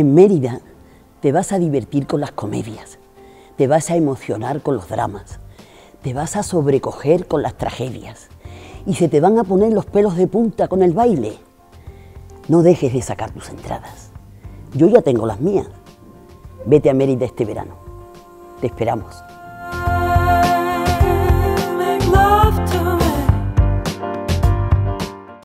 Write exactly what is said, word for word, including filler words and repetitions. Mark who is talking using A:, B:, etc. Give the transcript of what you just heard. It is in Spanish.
A: En Mérida te vas a divertir con las comedias, te vas a emocionar con los dramas, te vas a sobrecoger con las tragedias y se te van a poner los pelos de punta con el baile. No dejes de sacar tus entradas. Yo ya tengo las mías. Vete a Mérida este verano. Te esperamos.